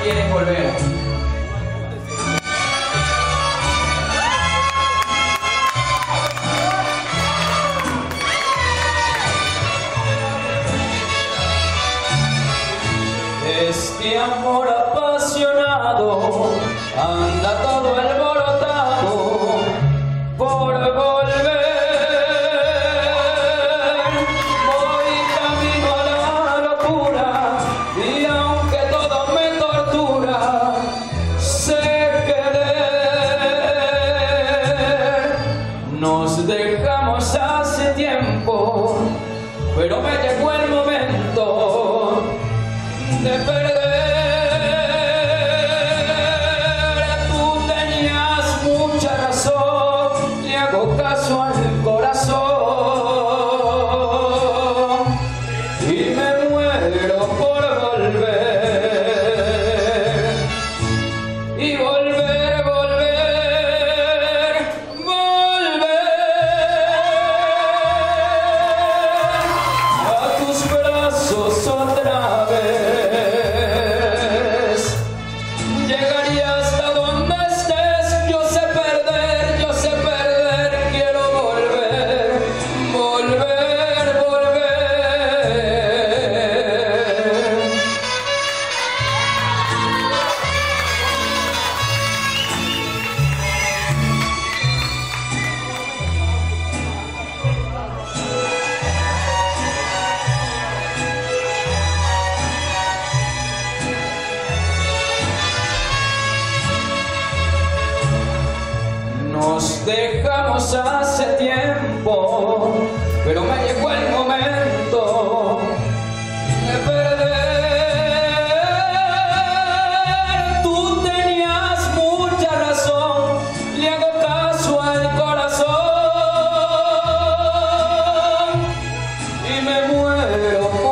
quieres volver. Este amor apasionado anda todo alborotado por volver. Voy camino a la locura y aunque todo me tortura, sé querer. Nos dejamos hace tiempo, pero me llegó el momento de perder. Tú tenías mucha razón, le hago caso al corazón y me muero por volver. Y volver, volver, volver a tus brazos otra vez. Llegaría hasta donde estés, yo sé perder, quiero volver, volver, volver. Nos dejamos hace tiempo, pero me llegó el momento de perder. Tú tenías mucha razón, le hago caso al corazón y me muero